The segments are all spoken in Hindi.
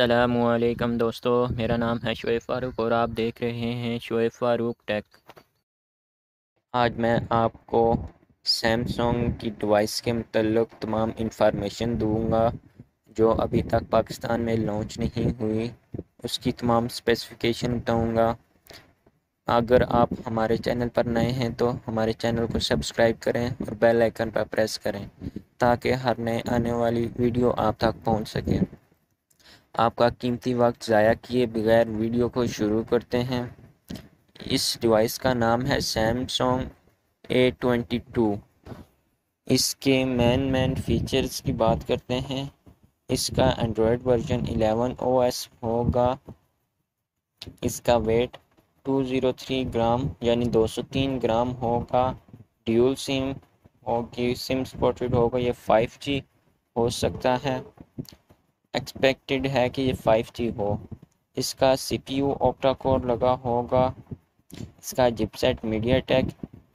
अस्सलामुअलैकुम दोस्तों, मेरा नाम है शोएब फ़ारूक और आप देख रहे हैं शोएब फ़ारूक टेक। आज मैं आपको सैमसंग की डिवाइस के मतलब तमाम इंफॉर्मेशन दूंगा जो अभी तक पाकिस्तान में लॉन्च नहीं हुई। उसकी तमाम स्पेसिफिकेशन बताऊंगा। अगर आप हमारे चैनल पर नए हैं तो हमारे चैनल को सब्सक्राइब करें और बेल आइकन पर प्रेस करें ताकि हर नए आने वाली वीडियो आप तक पहुंच सके। आपका कीमती वक्त ज़ाया किए बगैर वीडियो को शुरू करते हैं। इस डिवाइस का नाम है सैमसंग A22। इसके मेन फीचर्स की बात करते हैं। इसका एंड्रॉयड वर्जन 11 OS होगा। इसका वेट 203 ग्राम यानी 203 ग्राम होगा। ड्यूल सिम होगी, सिम सपोर्टेड होगा। ये 5G हो सकता है, एक्सपेक्टेड है कि ये 5G हो। इसका CPU ऑक्टा कोर लगा होगा। इसका चिपसेट मीडियाटेक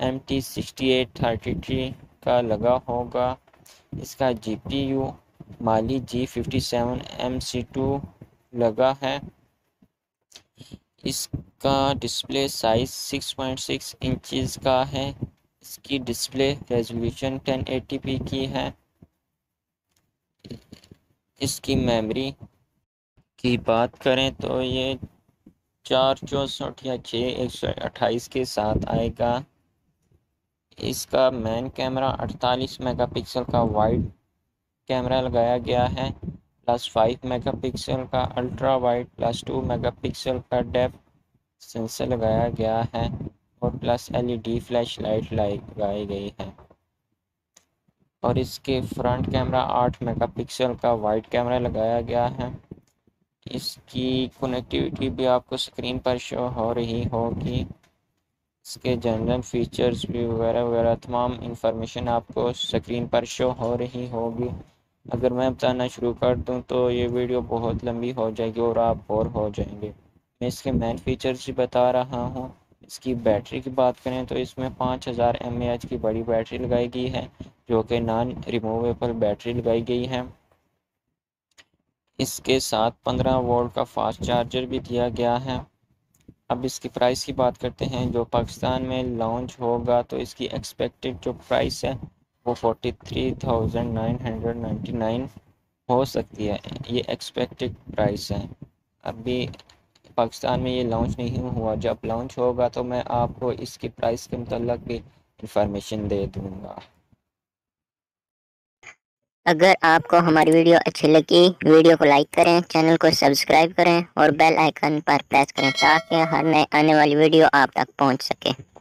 MT6833 का लगा होगा। इसका GPU माली G57MC2 लगा है। इसका डिस्प्ले साइज 6.6 इंचज़ का है। इसकी डिस्प्ले रेजोल्यूशन 1080p की है। इसकी मेमोरी की बात करें तो ये 464 या 6128 के साथ आएगा। इसका मेन कैमरा 48 मेगापिक्सल का वाइड कैमरा लगाया गया है, प्लस 5 मेगापिक्सल का अल्ट्रा वाइड, प्लस 2 मेगापिक्सल का डेप्थ सेंसर लगाया गया है और प्लस LED फ्लैश लाइट लगाई गई है। और इसके फ्रंट कैमरा 8 मेगापिक्सल का वाइड कैमरा लगाया गया है। इसकी कनेक्टिविटी भी आपको स्क्रीन पर शो हो रही होगी। इसके जनरल फीचर्स भी वगैरह वगैरह तमाम इंफॉर्मेशन आपको स्क्रीन पर शो हो रही होगी। अगर मैं बताना शुरू कर दूं तो ये वीडियो बहुत लंबी हो जाएगी और आप बोर हो जाएंगे। मैं इसके मेन फीचर्स भी बता रहा हूँ। इसकी बैटरी की बात करें तो इसमें 5000 mAh की बड़ी बैटरी लगाई गई है जो कि नॉन रिमूवेबल बैटरी लगाई गई है। इसके साथ 15 वोल्ट का फास्ट चार्जर भी दिया गया है। अब इसकी प्राइस की बात करते हैं। जो पाकिस्तान में लॉन्च होगा तो इसकी एक्सपेक्टेड जो प्राइस है वो 43,999 हो सकती है। ये एक्सपेक्टेड प्राइस है। अभी पाकिस्तान में ये लॉन्च नहीं हुआ। जब लॉन्च होगा तो मैं आपको इसकी प्राइस के मुतल्लिक़ भी इंफॉर्मेशन दे दूँगा। अगर आपको हमारी वीडियो अच्छी लगी, वीडियो को लाइक करें, चैनल को सब्सक्राइब करें और बेल आइकन पर प्रेस करें ताकि हर नए आने वाली वीडियो आप तक पहुंच सके।